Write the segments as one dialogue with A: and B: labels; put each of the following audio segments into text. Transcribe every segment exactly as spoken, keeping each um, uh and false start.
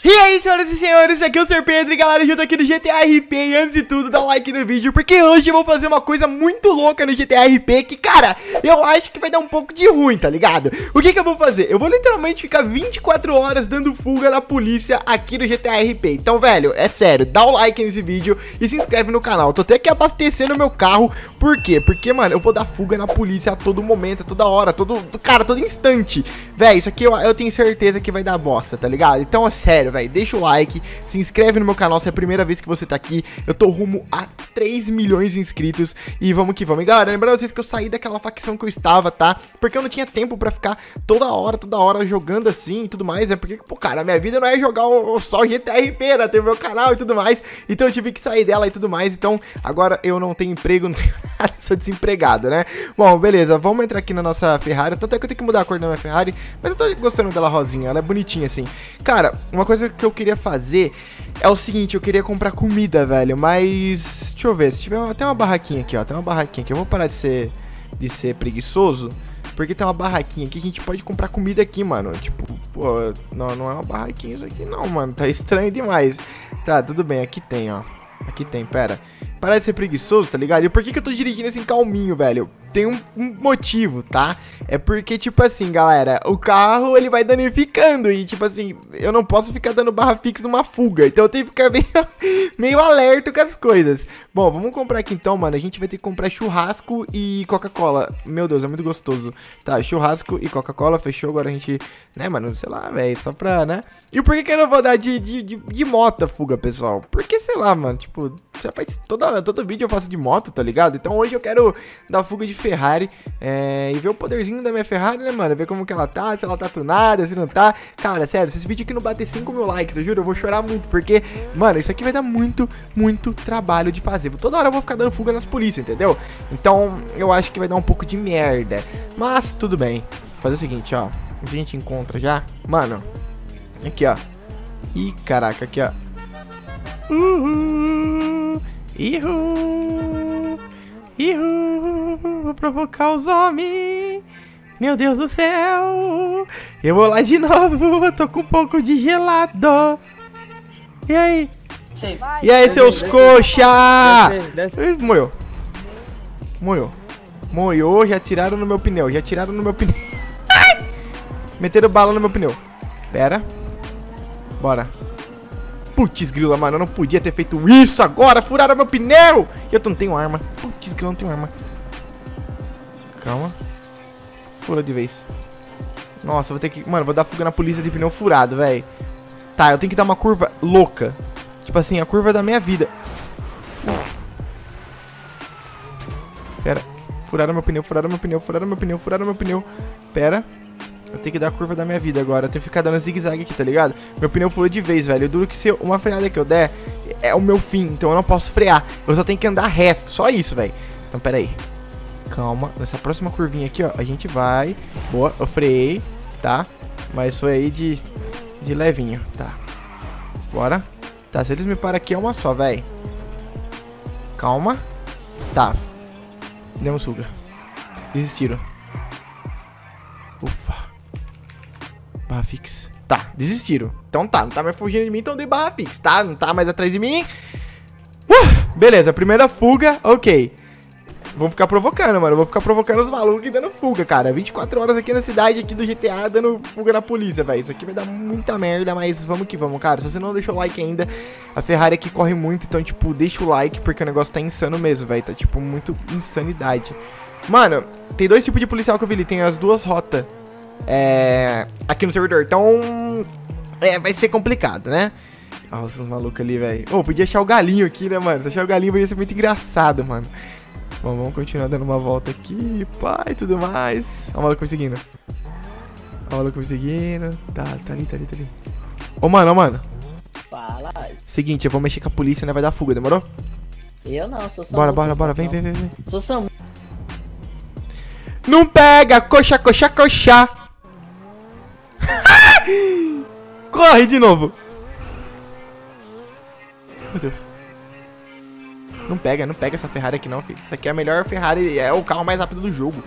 A: E aí, senhoras e senhores, aqui é o senhor Pedro e galera, eu tô aqui no G T A R P. E antes de tudo, dá um like no vídeo, porque hoje eu vou fazer uma coisa muito louca no G T A R P que, cara, eu acho que vai dar um pouco de ruim, tá ligado? O que que eu vou fazer? Eu vou literalmente ficar vinte e quatro horas dando fuga na polícia aqui no G T A R P. Então, velho, é sério, dá o like nesse vídeo e se inscreve no canal. Tô até aqui abastecendo o meu carro. Por quê? Porque, mano, eu vou dar fuga na polícia a todo momento, a toda hora, todo, cara, todo instante. Velho, isso aqui eu, eu tenho certeza que vai dar bosta, tá ligado? Então, é sério, velho, deixa o like, se inscreve no meu canal se é a primeira vez que você tá aqui. Eu tô rumo a três milhões de inscritos e vamos que vamos. E galera, lembrando vocês que eu saí daquela facção que eu estava, tá? Porque eu não tinha tempo pra ficar toda hora, toda hora jogando assim e tudo mais. É porque, pô, cara, minha vida não é jogar o, só G T A R P, né? Tem o meu canal e tudo mais. Então eu tive que sair dela e tudo mais. Então agora eu não tenho emprego, não tenho nada, sou desempregado, né? Bom, beleza, vamos entrar aqui na nossa Ferrari. Tanto é que eu tenho que mudar a cor da minha Ferrari, mas eu tô gostando dela rosinha, ela é bonitinha assim. Cara, uma coisa que eu queria fazer é o seguinte, eu queria comprar comida, velho, mas deixa eu ver, se tiver uma, tem uma barraquinha aqui, ó, tem uma barraquinha aqui, eu vou parar de ser, de ser preguiçoso, porque tem uma barraquinha aqui que a gente pode comprar comida aqui, mano, tipo, pô, não, não é uma barraquinha isso aqui não, mano, tá estranho demais. Tá, tudo bem, aqui tem, ó, aqui tem, pera, parar de ser preguiçoso, tá ligado? E por que que eu tô dirigindo assim calminho, velho? Tem um, um motivo, tá? É porque, tipo assim, galera, o carro, ele vai danificando e, tipo assim, eu não posso ficar dando barra fixa numa fuga. Então eu tenho que ficar meio, meio alerta com as coisas. Bom, vamos comprar aqui então, mano. A gente vai ter que comprar churrasco e Coca-Cola. Meu Deus, é muito gostoso. Tá, churrasco e Coca-Cola, fechou. Agora a gente, né, mano, sei lá, velho, só pra, né? E por que que eu não vou dar de, de, de, de moto a fuga, pessoal? Porque, sei lá, mano, tipo, já faz toda, todo vídeo eu faço de moto, tá ligado? Então hoje eu quero dar fuga de Ferrari, é, e ver o poderzinho da minha Ferrari, né, mano? Ver como que ela tá, se ela tá tunada, se não tá. Cara, sério, se esse vídeo aqui não bater cinco mil likes, eu juro, eu vou chorar muito, porque, mano, isso aqui vai dar muito, muito trabalho de fazer. Toda hora eu vou ficar dando fuga nas polícias, entendeu? Então, eu acho que vai dar um pouco de merda. Mas, tudo bem. Vou fazer o seguinte, ó. A gente encontra já. Mano, aqui, ó. Ih, caraca, aqui, ó. Uhul. Ihu. Ihu, vou provocar os homens. Meu Deus do céu. Eu vou lá de novo. Eu tô com um pouco de gelado. E aí?
B: Sim.
A: E aí, seus coxa? Moiou. Moiou. Moiou, já tiraram no meu pneu. Já tiraram no meu pneu. Meteram bala no meu pneu. Pera. Bora. Putz, grila, mano, eu não podia ter feito isso agora. Furaram meu pneu. Eu não tenho arma. Putz, grila, não tenho arma. Calma. Fura de vez. Nossa, vou ter que... Mano, vou dar fuga na polícia de pneu furado, velho. Tá, eu tenho que dar uma curva louca. Tipo assim, a curva da minha vida. Pera. Furaram meu pneu, furaram meu pneu, furaram meu pneu, furaram meu pneu. Pera. Eu tenho que dar a curva da minha vida agora. Eu tenho que ficar dando zigue-zague aqui, tá ligado? Meu pneu furou de vez, velho. Eu duro que se uma freada que eu der é o meu fim. Então eu não posso frear. Eu só tenho que andar reto. Só isso, velho. Então, pera aí. Calma. Nessa próxima curvinha aqui, ó. A gente vai. Boa. Eu freiei, tá? Mas foi aí de, de levinho. Tá. Bora. Tá, se eles me param aqui é uma só, velho. Calma. Tá. Demos fuga. Desistiram. Ufa. Barra fix. Tá, desistiram. Então tá, não tá mais fugindo de mim, então dei barra fix, tá? Não tá mais atrás de mim. Uh, beleza, primeira fuga, ok. Vou ficar provocando, mano. Vou ficar provocando os malucos e dando fuga, cara. vinte e quatro horas aqui na cidade, aqui do G T A, dando fuga na polícia, velho. Isso aqui vai dar muita merda, mas vamos que vamos, cara. Se você não deixou o like ainda, a Ferrari aqui corre muito, então, tipo, deixa o like, porque o negócio tá insano mesmo, velho. Tá, tipo, muito insanidade. Mano, tem dois tipos de policial que eu vi ali. Tem as duas rotas. É, aqui no servidor, então é, vai ser complicado, né? Nossa, os malucos ali, velho. Ô, oh, podia achar o galinho aqui, né, mano? Se achar o galinho ia ser muito engraçado, mano. Bom, vamos continuar dando uma volta aqui, pai, e tudo mais. Ó o maluco me seguindo. Ó o maluco me seguindo. Tá, tá ali, tá ali, tá ali. Ô, mano, ô, mano.
B: Fala.
A: Seguinte, eu vou mexer com a polícia, né? Vai dar fuga, demorou?
B: Eu não, sou Samu.
A: Bora, bora, bora, vem, vem, vem, vem.
B: Sou Samu.
A: Não pega, coxa, coxa, coxa. Corre de novo. Meu Deus. Não pega, não pega essa Ferrari aqui não, filho. Isso aqui é a melhor Ferrari, é o carro mais rápido do jogo.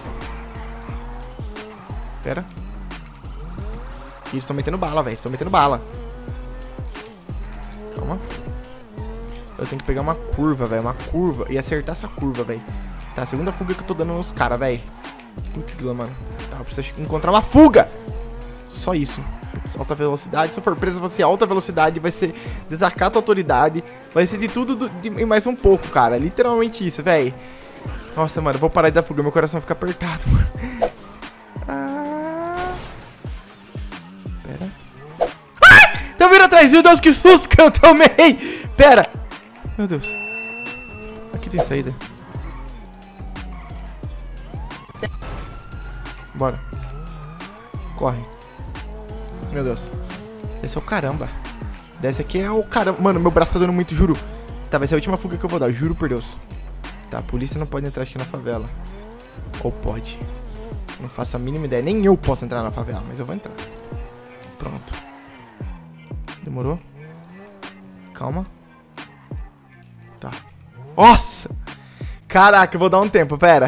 A: Pera. Eles estão metendo bala, velho. Estão metendo bala. Calma. Eu tenho que pegar uma curva, velho. Uma curva. E acertar essa curva, velho. Tá, a segunda fuga que eu tô dando nos caras, velho. Putz, mano. Tá, eu preciso encontrar uma fuga. Só isso. Putz, alta velocidade. Se eu for preso, vai ser alta velocidade. Vai ser desacato à autoridade. Vai ser de tudo do, de, e mais um pouco, cara. Literalmente isso, velho. Nossa, mano. Eu vou parar de dar fuga. Meu coração fica apertado, mano. Ah... Pera. Ah! Tá vindo atrás. Meu Deus, que susto que eu tomei. Pera. Meu Deus. Aqui tem saída. Bora. Corre. Meu Deus. Desce é o caramba. Desce aqui é o caramba. Mano, meu braço tá dando muito, juro. Tá, vai ser a última fuga que eu vou dar, juro por Deus. Tá, a polícia não pode entrar aqui na favela. Ou pode. Não faço a mínima ideia. Nem eu posso entrar na favela, mas eu vou entrar. Pronto. Demorou? Calma. Tá. Nossa! Caraca, eu vou dar um tempo, pera.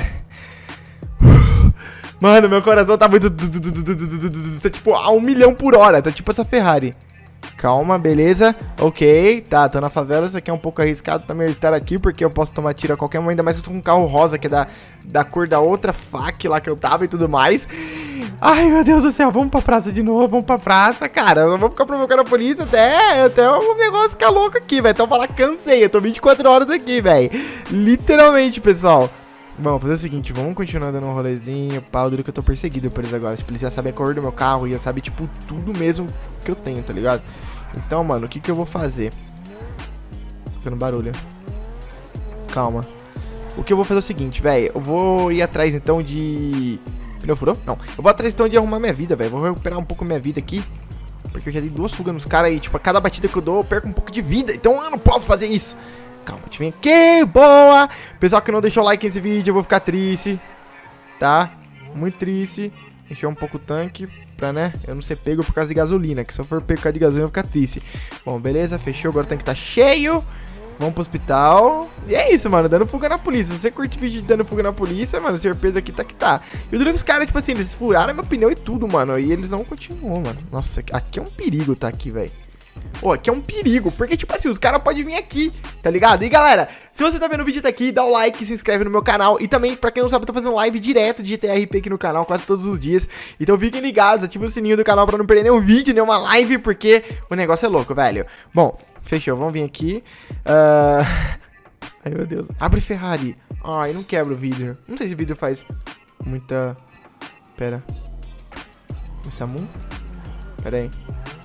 A: Mano, meu coração tá muito... Tá tipo a um milhão por hora. Tá tipo essa Ferrari. Calma, beleza. Ok, tá, tô na favela. Isso aqui é um pouco arriscado também eu estar aqui, porque eu posso tomar tiro a qualquer momento. Ainda mais que eu tô com um carro rosa, que é da, da cor da outra fac lá que eu tava e tudo mais. Ai, meu Deus do céu, vamos pra praça de novo, vamos pra praça, cara. Eu não vou ficar provocando a polícia até, até o negócio ficar louco aqui, velho. Então falar, cansei, eu tô vinte e quatro horas aqui, velho. Literalmente, pessoal. Vamos fazer o seguinte, vamos continuar dando um rolezinho, pau, duro que eu tô perseguido por eles agora. Tipo, eles já sabem a cor do meu carro e já sabem, tipo, tudo mesmo que eu tenho, tá ligado? Então, mano, o que que eu vou fazer? Fazendo barulho. Calma. O que eu vou fazer é o seguinte, velho. Eu vou ir atrás, então, de... Pneu furou? Não. Eu vou atrás, então, de arrumar minha vida, velho. Vou recuperar um pouco minha vida aqui. Porque eu já dei duas fugas nos caras e, tipo, a cada batida que eu dou, eu perco um pouco de vida. Então, eu não posso fazer isso. Calma, te vem aqui, boa. Pessoal que não deixou o like nesse vídeo, eu vou ficar triste. Tá? Muito triste. Encheu um pouco o tanque pra, né, eu não ser pego por causa de gasolina. Que se eu for pego por causa de gasolina, eu vou ficar triste. Bom, beleza, fechou. Agora o tanque tá cheio. Vamos pro hospital. E é isso, mano, dando fuga na polícia. Se você curte vídeo de dando fuga na polícia, mano, o senhor Pedro aqui tá que tá. E o duro é que os caras, tipo assim, eles furaram meu pneu e tudo, mano. E eles não continuam, mano. Nossa, aqui é um perigo tá aqui, velho. Pô, aqui é um perigo, porque tipo assim, os caras podem vir aqui, tá ligado? E galera, se você tá vendo o vídeo até aqui, dá o like, se inscreve no meu canal. E também, pra quem não sabe, eu tô fazendo live direto de G T A R P aqui no canal, quase todos os dias. Então fiquem ligados, ativa o sininho do canal pra não perder nenhum vídeo, nenhuma live, porque o negócio é louco, velho. Bom, fechou, vamos vir aqui. uh... Ai, meu Deus, abre Ferrari. Ai, não quebra o vidro. Não sei se o vidro faz muita... Pera. O Samu? Pera aí.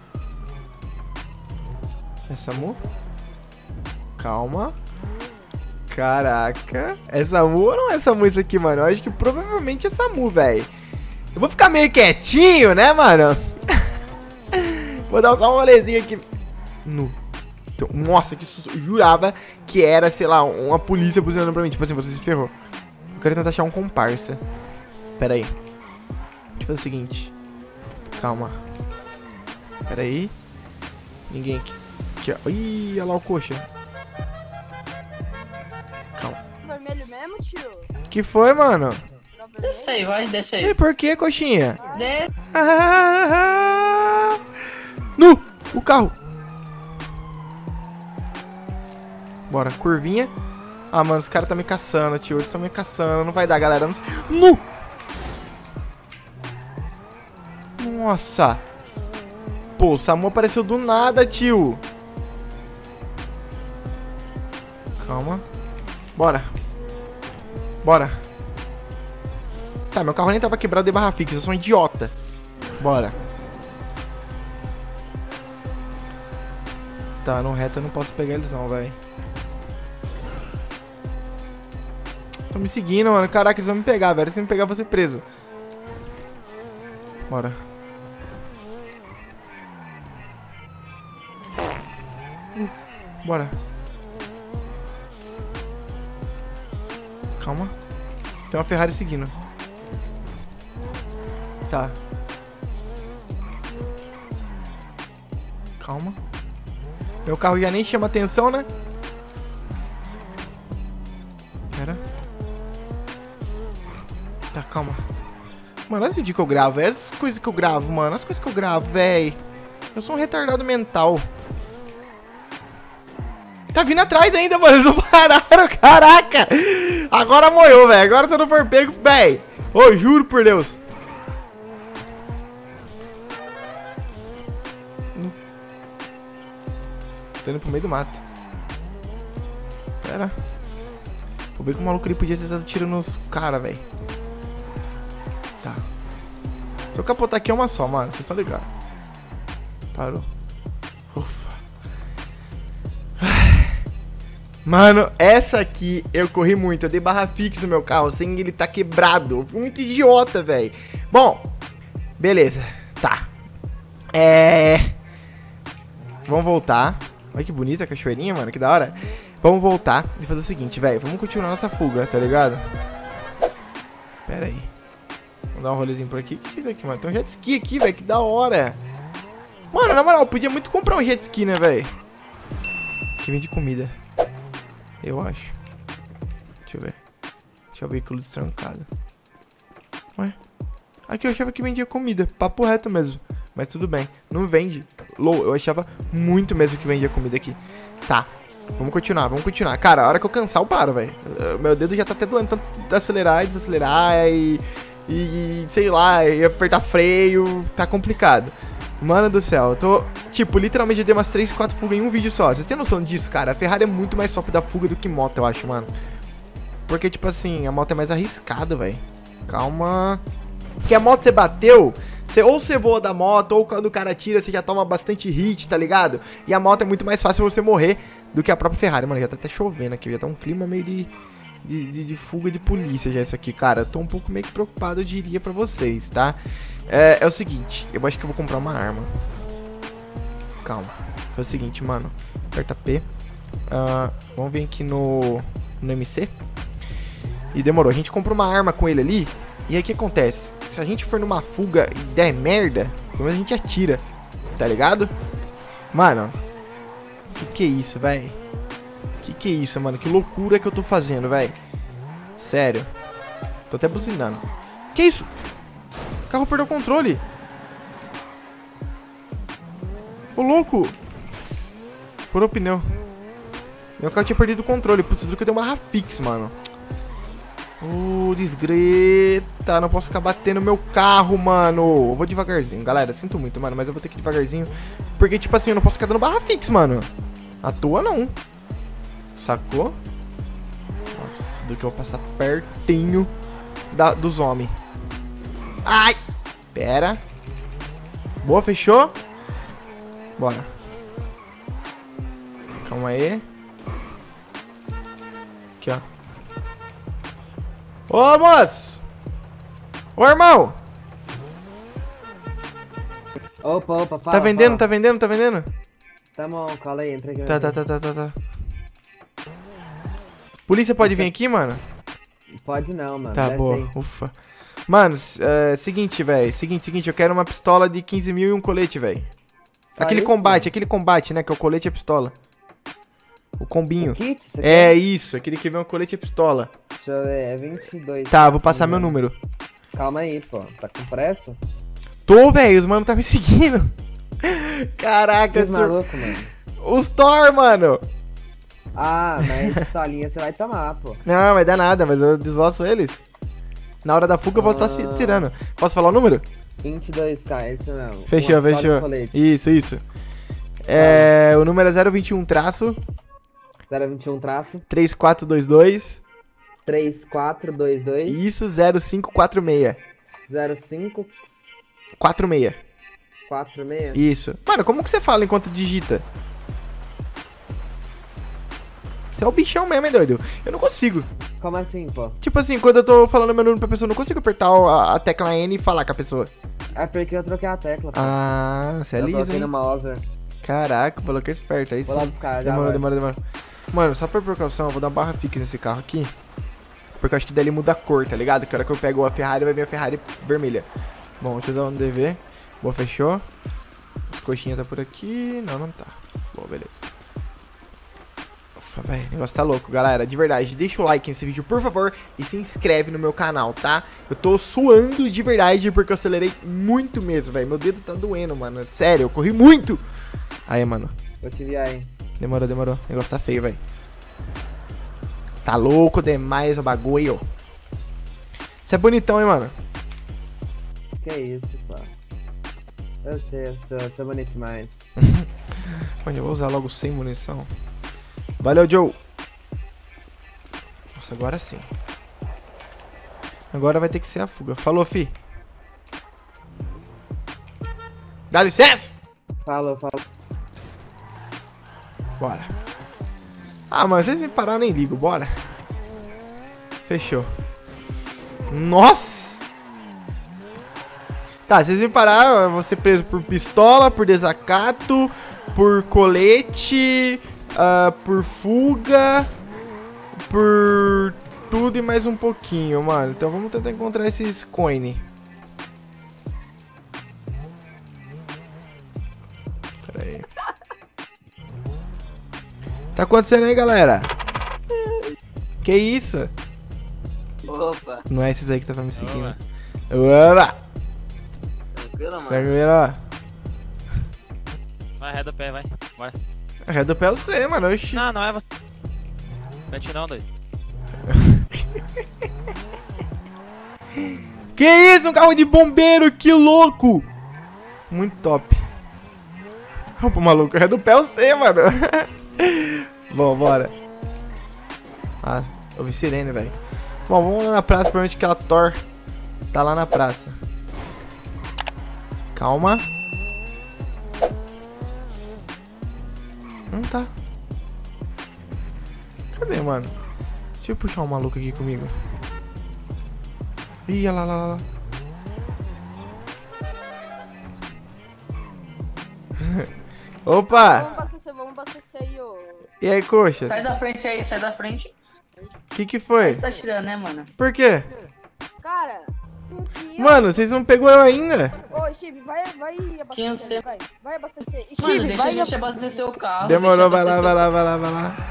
A: É Samu? Calma. Caraca. É Samu ou não é Samu isso aqui, mano? Eu acho que provavelmente é Samu, velho. Eu vou ficar meio quietinho, né, mano? Vou dar só um rolezinho aqui. No. Nossa, que susto. Eu jurava que era, sei lá, uma polícia buzinando pra mim. Tipo assim, você se ferrou. Eu quero tentar achar um comparsa. Pera aí. Deixa eu fazer o seguinte. Calma. Pera aí. Ninguém aqui. Aqui, ó. Ih, olha lá o coxa. Calma.
C: Vermelho mesmo, tio?
A: Que foi, mano?
D: Desce aí, vai, desce aí.
A: E por que, coxinha?
D: Desce.
A: Ah, no! O carro! Bora, curvinha. Ah, mano, os caras estão me caçando, tio. Eles estão me caçando. Não vai dar, galera. No! Nossa! Pô, o Samu apareceu do nada, tio. Calma. Bora. Bora. Tá, meu carro nem tava quebrado de barra fixa. Eu sou um idiota. Bora. Tá, no reto eu não posso pegar eles não, velho. Tô me seguindo, mano. Caraca, eles vão me pegar, velho. Se me pegar, eu vou ser preso. Bora. Bora. Calma. Tem uma Ferrari seguindo. Tá. Calma. Meu carro já nem chama atenção, né? Pera. Tá, calma. Mano, as vídeos que eu gravo, essas coisas que eu gravo, mano. As coisas que eu gravo, véi. Eu sou um retardado mental. Tá vindo atrás ainda, mano. Eles não pararam, caraca. Agora moiou, velho. Agora se eu não for pego, velho. Ô, juro por Deus. Tô indo pro meio do mato. Pera. Vou ver que o maluco ali podia ter dado tiro nos caras, velho. Tá. Se eu capotar aqui é uma só, mano. Vocês estão ligados. Parou. Ufa. Mano, essa aqui eu corri muito. Eu dei barra fixa no meu carro sem ele tá quebrado. Eu fui muito idiota, velho. Bom, beleza. Tá. É... Vamos voltar. Olha que bonita a cachoeirinha, mano. Que da hora. Vamos voltar e fazer o seguinte, velho. Vamos continuar nossa fuga, tá ligado? Pera aí. Vamos dar um rolezinho por aqui. O que é isso aqui, mano? Tem um jet ski aqui, velho. Que da hora. Mano, na moral, podia muito comprar um jet ski, né, velho? Que vende comida. Eu acho. Deixa eu ver. Deixa eu ver o veículo destrancado. Ué? Aqui eu achava que vendia comida. Papo reto mesmo. Mas tudo bem. Não vende. Low, eu achava muito mesmo que vendia comida aqui. Tá. Vamos continuar, vamos continuar. Cara, a hora que eu cansar eu paro, velho. Meu dedo já tá até doendo tanto de acelerar e desacelerar e, e... sei lá, e apertar freio. Tá complicado. Mano do céu, eu tô... Tipo, literalmente já dei umas três, quatro fugas em um vídeo só. Vocês têm noção disso, cara? A Ferrari é muito mais top da fuga do que moto, eu acho, mano. Porque, tipo assim, a moto é mais arriscada, velho. Calma. Porque a moto você bateu... Você, ou você voa da moto, ou quando o cara tira, você já toma bastante hit, tá ligado? E a moto é muito mais fácil você morrer do que a própria Ferrari. Mano, já tá até chovendo aqui, já tá um clima meio de, de, de, de fuga de polícia já isso aqui, cara. Eu tô um pouco meio que preocupado, eu diria pra vocês, tá? É, é o seguinte, eu acho que eu vou comprar uma arma. Calma. É o seguinte, mano. Aperta P. Uh, vamos vir aqui no, no M C. E demorou, a gente comprou uma arma com ele ali. E aí o que acontece? Se a gente for numa fuga e der merda, pelo menos a gente atira, tá ligado? Mano, que que é isso, velho? Que que é isso, mano? Que loucura que eu tô fazendo, velho? Sério. Tô até buzinando. Que isso? O carro perdeu o controle. Ô, louco. Furou o pneu. Meu carro tinha perdido o controle. Putz, do que eu dei uma Rafix, mano. Uh, desgreta, não posso ficar batendo meu carro, mano. Eu vou devagarzinho, galera, sinto muito, mano, mas eu vou ter que ir devagarzinho. Porque, tipo assim, eu não posso ficar dando barra fixa, mano. À toa, não. Sacou? Nossa, do que eu vou passar pertinho da, dos homens. Ai! Pera. Boa, fechou? Bora. Calma aí. Aqui, ó. Ô, moço! Ô, irmão!
B: Opa, opa, fala.
A: Tá vendendo,
B: fala.
A: tá vendendo, tá vendendo?
B: Tá bom, cola aí, entra aqui.
A: Tá, tá, tá, tá, tá, tá. Polícia pode vir aqui, mano?
B: Pode não, mano.
A: Tá,
B: desce
A: boa,
B: aí.
A: ufa. Mano, é, seguinte, velho. Seguinte, seguinte, eu quero uma pistola de quinze mil e um colete, velho. Aquele
B: isso,
A: combate,
B: mano?
A: aquele combate, né? Que é o colete e a pistola. O combinho.
B: O kit? Você
A: É
B: quer?
A: isso, aquele que vem o colete e a pistola.
B: Deixa eu ver, é vinte e dois.
A: Tá, vou passar meu número.
B: Calma aí, pô. Tá com pressa?
A: Tô, velho, os mano tá me seguindo. Caraca,
B: Que maluco, mano.
A: os Thor, mano.
B: Ah, mas pistolinha você vai tomar, pô.
A: Não, vai dar nada, mas eu desosso eles. Na hora da fuga eu vou estar se tirando. Posso falar o número?
B: vinte e dois K, é isso mesmo.
A: Fechou,
B: Uma pistola
A: fechou.
B: de colete.
A: Isso, isso. É, o número é zero vinte e um traço
B: zero vinte e um traço
A: três quatro dois dois.
B: três quatro dois dois.
A: Isso, zero cinco quatro seis.
B: zero cinco
A: quatro seis.
B: quatro seis.
A: Isso. Mano, como que você fala enquanto digita? Você é o bichão mesmo, hein, doido? Eu não consigo.
B: Como assim, pô?
A: Tipo assim, quando eu tô falando meu número pra pessoa, eu não consigo apertar a, a tecla N e falar com a pessoa.
B: É porque eu troquei a tecla, pô.
A: Ah, você é
B: eu
A: liso,
B: coloquei
A: hein?
B: no mouse.
A: Caraca, falou que é esperto. Aí sim.
B: Vou lá buscar, já
A: Demora,
B: vai.
A: demora, demora. Mano, só por precaução, eu vou dar uma barra fixa nesse carro aqui. Porque eu acho que daí ele muda a cor, tá ligado? Que a hora que eu pego a Ferrari, vai vir a Ferrari vermelha. Bom, deixa eu dar um D V. Boa, fechou. As coxinhas tá por aqui. Não, não tá. Boa, beleza. Ufa, velho, o negócio tá louco, galera. De verdade, deixa o like nesse vídeo, por favor. E se inscreve no meu canal, tá? Eu tô suando de verdade porque eu acelerei muito mesmo, velho. Meu dedo tá doendo, mano. Sério, eu corri muito. Aí, mano.
B: Vou te enviar aí.
A: Demorou, demorou. O negócio tá feio, velho. Tá louco demais o bagulho. Você é bonitão, hein, mano?
B: Que isso, pô. Eu sei, eu sou, eu sou bonito demais.
A: Mano, eu vou usar logo sem munição. Valeu, Joe. Nossa, agora sim. Agora vai ter que ser a fuga. Falou, fi. Dá licença.
B: Falou, falou.
A: Bora. Ah, mano, vocês me pararam, nem ligo. Bora. Fechou. Nossa. Tá, vocês me pararam. Eu vou ser preso por pistola, por desacato, por colete, uh, por fuga, por tudo e mais um pouquinho, mano. Então vamos tentar encontrar esses coins. Pera aí. Tá acontecendo aí, galera? Que isso?
D: Opa.
A: Não é esses aí que tá me seguindo. Opa!
D: Tranquilo, mano?
A: Tranquilo, ó.
C: Vai, arreda o pé, vai. Vai.
A: Arreda do pé eu sei, mano. Oxi.
C: Não, não é você. Mete não, doido.
A: Que isso? Um carro de bombeiro, que louco! Muito top. Opa, maluco, arreda do pé eu sei, mano. Bom, bora. Ah, eu vi sirene, velho. Bom, vamos lá na praça, provavelmente aquela Thor tá lá na praça. Calma. Não tá. Cadê, mano? Deixa eu puxar um maluco aqui comigo. Ih, olha lá, lá, lá. Opa!
E: Vamos abastecer, vamos abastecer aí, ô.
A: E aí, coxa?
D: Sai da frente aí, sai da frente.
A: Que que foi?
D: Você tá tirando, né, mano?
A: Por quê?
E: Cara, porque...
A: Mano, vocês não pegou eu ainda?
E: Ô, Steve, vai, vai
D: Quem eu sei?
E: abastecer, vai. Vai abastecer.
D: Mano,
E: Steve,
D: deixa
E: vai
D: a gente abastecer o carro.
A: Demorou, vai
D: deixa
A: lá, vai
D: abastecer
A: lá, vai lá, vai lá.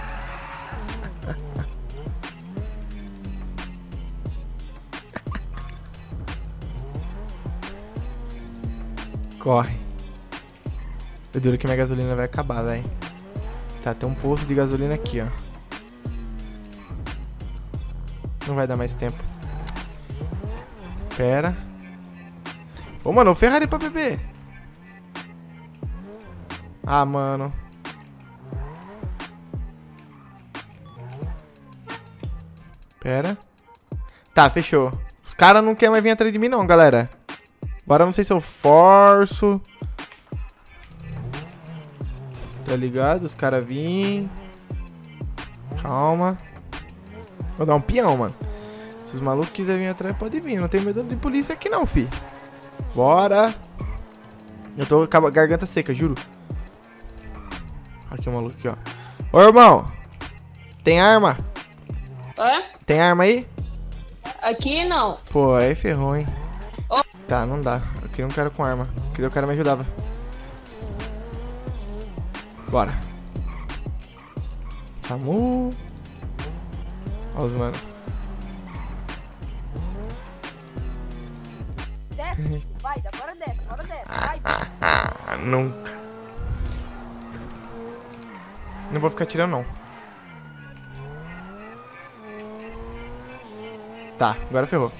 A: Corre. Eu duro que minha gasolina vai acabar, velho. Tá, tem um posto de gasolina aqui, ó. Não vai dar mais tempo. Pera. Ô, mano, o Ferrari pra beber. Ah, mano. Pera. Tá, fechou. Os caras não querem mais vir atrás de mim não, galera. Agora eu não sei se eu forço. Tá ligado? Os caras vêm. Calma. Vou dar um peão, mano. Se os malucos quiserem vir atrás, pode vir. Eu não tenho medo de polícia aqui não, fi. Bora. Eu tô com a garganta seca, juro. Aqui o maluco aqui, ó. Ô, irmão. Tem arma?
F: Hã?
A: Tem arma aí?
F: Aqui não.
A: Pô, aí ferrou, hein.
F: Ô.
A: Tá, não dá. Eu queria um cara com arma. Eu queria um cara que me ajudava. Bora. Samu. Olha os mano.
E: Desce, Steve, vai, agora desce, agora desce, vai.
A: Ah, nunca. Não vou ficar tirando, não. Tá, agora ferrou.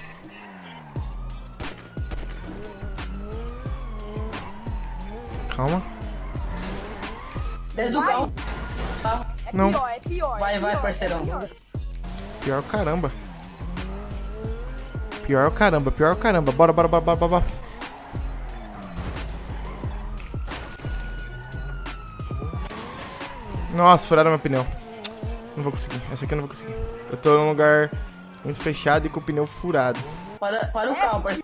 A: Calma.
D: Desce do carro.
E: É
A: Não.
E: pior, é pior.
D: Vai,
E: é
D: vai,
E: pior,
D: parceirão.
E: é pior.
A: Pior o caramba. Pior o caramba, pior o caramba. Bora, bora, bora, bora, bora. Nossa, furaram meu pneu. Não vou conseguir. Essa aqui eu não vou conseguir. Eu tô num lugar muito fechado e com o pneu furado.
D: Para, para o carro, parceiro.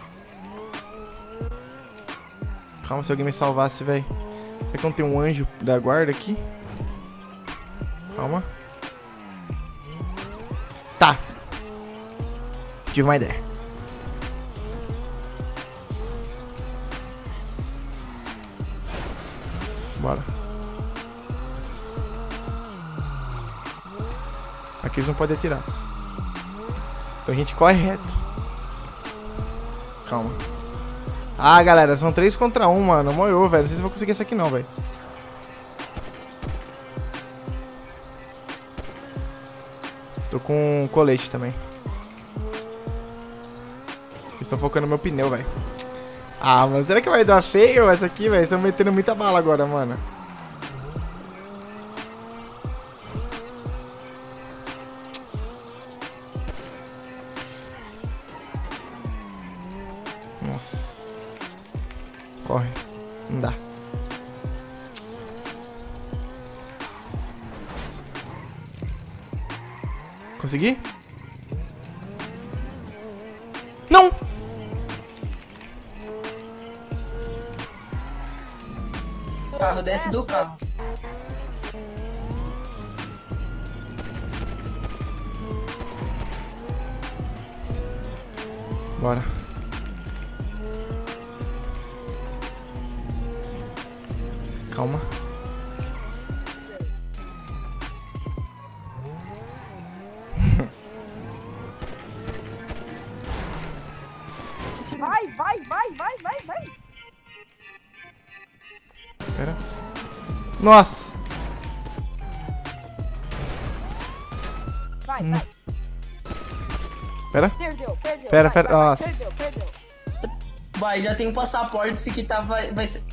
A: Calma, se alguém me salvasse, velho. Será que não tem um anjo da guarda aqui? Calma. Tá. Tive uma ideia. Bora. Aqui eles não podem atirar. Então a gente corre reto. Calma. Ah, galera, são três contra um, mano. Moiou, velho. Não sei se eu vou conseguir essa aqui não, velho. Tô com colete também. Eles estão focando no meu pneu, velho. Ah, mano, será que vai dar feio essa aqui, velho? Estão metendo muita bala agora, mano. Nossa. Corre. Não dá. Consegui? Não!
D: Carro, desce do carro.
A: Bora. Calma.
E: Vai, vai, vai, vai, vai, vai.
A: Pera. Nossa.
E: Vai,
A: Hum.
E: vai.
A: Pera.
E: Perdeu, perdeu.
A: Pera,
E: vai,
A: pera,
E: vai, vai,
A: nossa.
E: Perdeu, perdeu.
D: Vai, já tem um passaporte, esse que tá, vai, vai ser...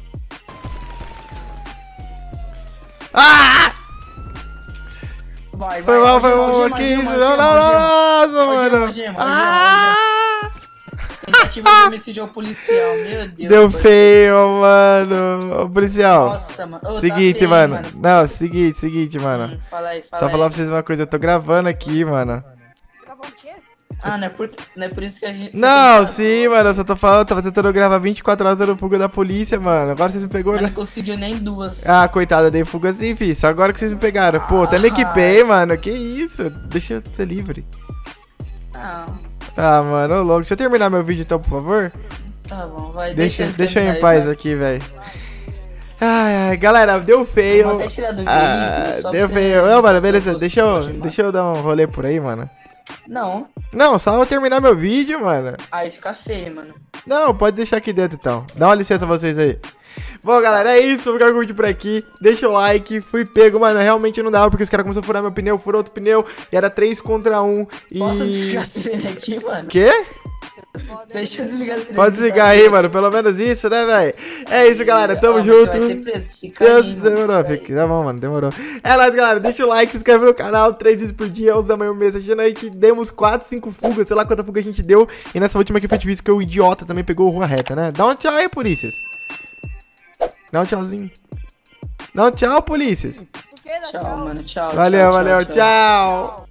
A: Ah!
D: Vai, vai,
A: Foi mal, foi
D: algema,
A: mal.
D: algema,
A: Que isso?
D: algema,
A: Não,
D: algema,
A: não,
D: algema.
A: nossa,
D: Algema,
A: mano.
D: algema, algema,
A: Ah!
D: Tentativa de homicídio policial, meu Deus.
A: Deu
D: parceiro.
A: feio, mano. Ô, policial.
D: Nossa, mano. Ô, tá
A: Seguinte,
D: feio,
A: mano. Não, seguinte, seguinte, mano.
D: Hum, fala aí, fala
A: Só
D: aí.
A: falar pra vocês uma coisa. Eu tô gravando aqui, mano.
E: Gravou o quê?
D: Ah, não é, por, não é por isso que a gente... você
A: Não,
D: tem que-
A: sim, mano. Eu só tô falando. Tava tentando gravar vinte e quatro horas dando fuga da polícia, mano. Agora vocês me pegou,
D: Mas
A: né?
D: não conseguiu nem duas.
A: Ah, coitada, dei fuga sim, fi. Só agora que vocês me pegaram. Pô, até me equipei, mano. Que isso? Deixa eu ser livre.
D: Não,
A: Ah, mano, ô louco. Deixa eu terminar meu vídeo então, por favor.
D: tá bom, vai.
A: Deixa,
D: ele
A: deixa eu
D: terminar
A: em
D: aí,
A: paz
D: vai.
A: aqui, velho. Ai, ai, galera, deu feio.
D: Vamos até tirar do vídeo,
A: Ah,
D: só
A: deu
D: pra você
A: feio. Não,
D: mostrar
A: mano,
D: seu
A: beleza.
D: rosto
A: Deixa eu,
D: algemado.
A: deixa eu dar um rolê por aí, mano.
D: Não,
A: Não, só eu terminar meu vídeo, mano.
D: aí fica feio, mano.
A: Não, pode deixar aqui dentro então. Dá uma licença a vocês aí. Bom, galera, é isso. Vou ficar com o vídeo por aqui. Deixa o like. Fui pego, mano. Realmente não dava porque os caras começaram a furar meu pneu. Furou outro pneu. E era três contra um. E.
D: Posso desligar a sirene aqui, mano?
A: Quê?
D: Deixa eu desligar a sirene.
A: Pode
D: aqui,
A: desligar
D: tá?
A: aí, mano. Pelo menos isso, né, velho? É isso, galera. Tamo
D: Ah, mas
A: junto.
D: Você vai ser preso, fica
A: Deus,
D: aí, mano,
A: demorou,
D: fica aí.
A: fica. Tá bom, mano, demorou. É nóis, galera. Deixa o like, se inscreve no canal. Três vídeos por dia, onze da manhã, mês, sete da noite. Demos quatro, cinco fugas, sei lá quanta fuga a gente deu. E nessa última aqui foi difícil, que o idiota também pegou rua reta, né? Dá um tchau aí, polícias. Dá um tchauzinho. Dá um tchau, polícias.
E: Por que dá
D: Tchau, mano, tchau.
A: Valeu,
D: tchau,
A: valeu,
D: tchau.
A: tchau.